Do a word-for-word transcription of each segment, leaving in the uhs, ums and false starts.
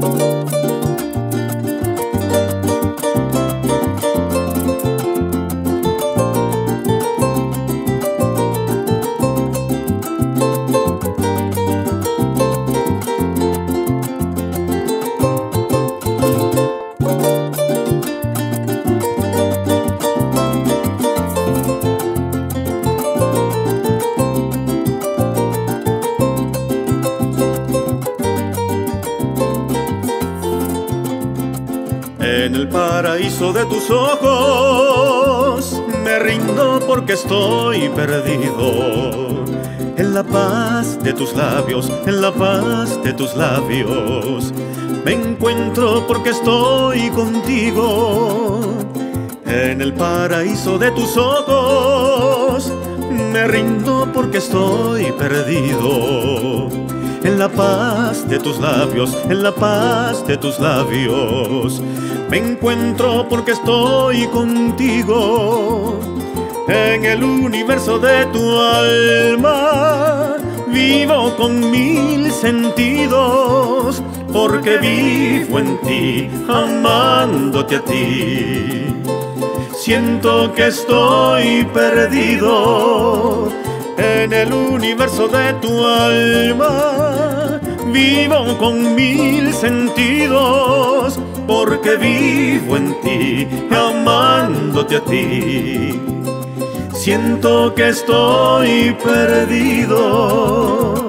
En el paraíso de tus ojos me rindo porque estoy perdido. En la paz de tus labios, en la paz de tus labios me encuentro porque estoy contigo. En el paraíso de tus ojos me rindo porque estoy perdido. En la paz de tus labios, en la paz de tus labios me encuentro porque estoy contigo. En el universo de tu alma vivo con mil sentidos, porque vivo en ti, amándote a ti. Siento que estoy perdido. En el universo de tu alma vivo con mil sentidos, porque vivo en ti, amándote a ti. Siento que estoy perdido.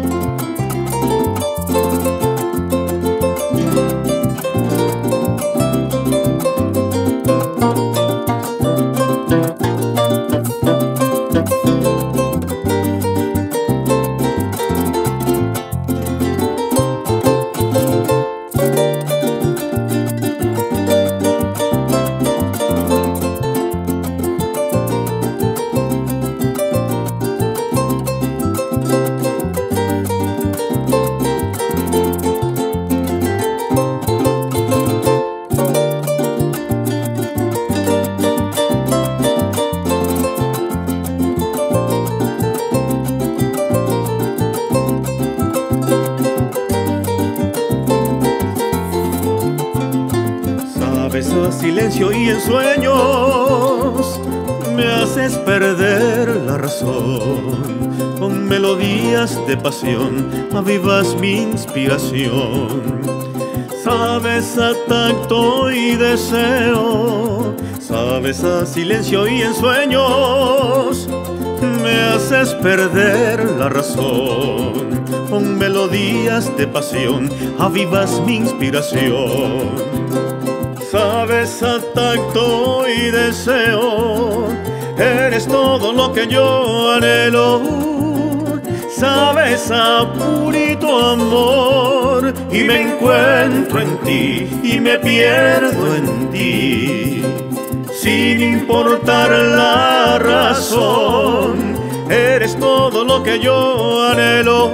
A silencio y en sueños me haces perder la razón. Con melodías de pasión avivas mi inspiración. Sabes a tacto y deseo, sabes a silencio y en sueños me haces perder la razón. Con melodías de pasión avivas mi inspiración. Sabes a tacto y deseo, eres todo lo que yo anhelo. Sabes a purito amor y me encuentro en ti y me pierdo en ti. Sin importar la razón, eres todo lo que yo anhelo.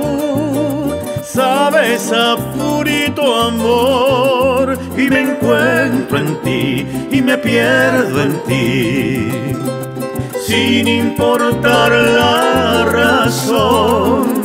Sabes a purito amor y me encuentro en ti y me pierdo en ti. Sin importar la razón,